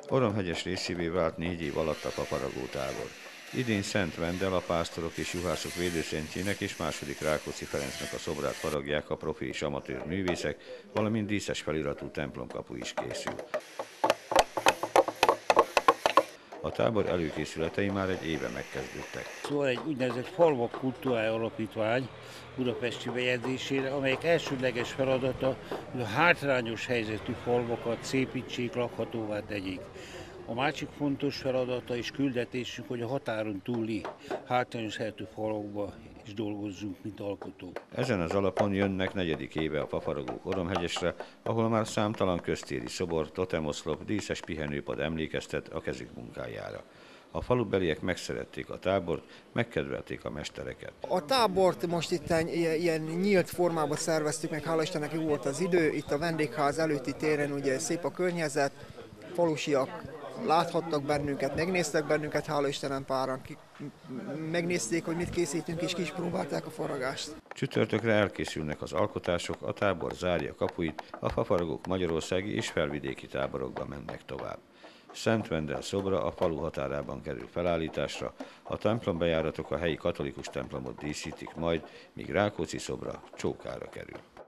Oromhegyes részévé vált 4 év alatt a paparagó tábor. Idén Szent Vendel, a pásztorok és juhászok védőszentjének és II. Rákóczi Ferencnek a szobrát faragják a profi és amatőr művészek, valamint díszes feliratú templomkapu is készül. A tábor előkészületei már egy éve megkezdődtek. Szóval egy úgynevezett Falvak Kultúrája Alapítvány budapesti bejegyzésére, amelyek elsődleges feladata, hogy a hátrányos helyzetű falvakat szépítsék, lakhatóvá tegyék. A másik fontos feladata és küldetésünk, hogy a határon túli hátrányos helyzetű falvakba is dolgozzunk, mint alkotók. Ezen az alapon jönnek 4. éve a paparagók Oromhegyesre, ahol már számtalan köztéri szobor, totemoszlop, díszes pihenőpad emlékeztet a kezük munkájára. A falubeliek megszerették a tábort, megkedvelték a mestereket. A tábort most itt ilyen nyílt formában szerveztük meg, hála Istennek jó volt az idő, itt a vendégház előtti téren ugye szép a környezet, falusiak láthattak bennünket, megnéztek bennünket, hála Istenem páran, megnézték, hogy mit készítünk, és ki is próbálták a faragást. Csütörtökre elkészülnek az alkotások, a tábor zárja kapuit, a paparagók magyarországi és felvidéki táborokba mennek tovább. Szent Vendel szobra a falu határában kerül felállításra, a templombejáratok a helyi katolikus templomot díszítik majd, míg Rákóczi szobra Csókára kerül.